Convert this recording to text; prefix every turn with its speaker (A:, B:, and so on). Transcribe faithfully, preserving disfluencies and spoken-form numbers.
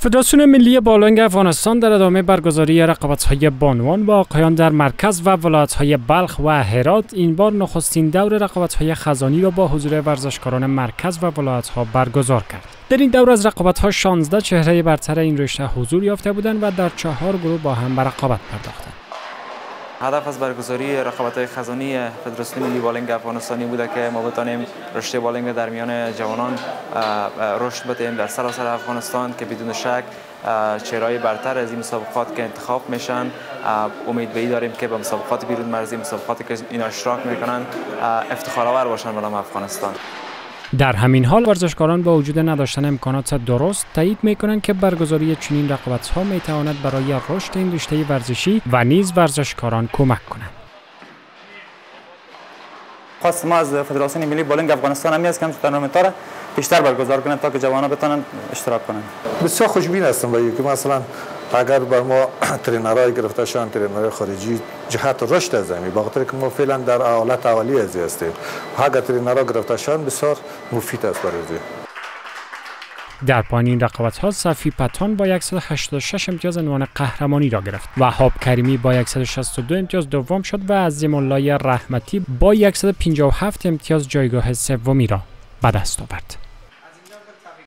A: فدراسیون ملی بولینگ افغانستان در ادامه برگزاری رقابت‌های بانوان با آقایان در مرکز و ولایت‌های بلخ و هرات این بار نخستین دور رقابت‌های خزانی را با حضور ورزشکاران مرکز و ولایت‌ها برگزار کرد. در این دور از رقابت‌ها شانزده چهره برتر این رشته حضور یافته بودند و در چهار گروه با هم به رقابت پرداختند.
B: هدف از برگزاری رقابت‌های خزانی فدراسیون ملی بولینگ افغانستانی بوده که ما بتانیم رشته بولینگ در میان جوانان رشد بدهیم در سراسر افغانستان که بدون شک چهره‌های برتر از این مسابقات که انتخاب میشن امید به این داریم که به مسابقات بیرون مرزی، مسابقاتی که اینا اشتراک میکنن افتخارآور باشن برای افغانستان.
A: در همین حال ورزشکاران با وجود نداشتن امکانات درست تایید میکنند که برگزاری چنین رقابت‌ها میتواند برای رشد این رشته ورزشی و نیز ورزشکاران کمک کنند.
C: خواست ما از فدراسیون ملی بولینگ افغانستان همی است که تورنمنت‌ها را بیشتر برگزار کنند تا که جوانان بتونن اشتراک کنند.
D: بسیار خوشبین هستم برای که مثلا اگر بر ما ترینرهای گرفته شدن، ترینرهای خارجی جهت رشد از زمین، با خاطر که ما فعلا در حالت اولیه از هستیم، اگر ترینرها گرفته شدن بسیار مفید است برای زمین.
A: در پایان این رقابت‌ها صفی پتان با صد و هشتاد و شش امتیاز عنوان قهرمانی را گرفت. وهاب کریمی با صد و شصت و دو امتیاز دوم شد و عظیم الله رحمتی با صد و پنجاه و هفت امتیاز جایگاه سومی را به دست آورد.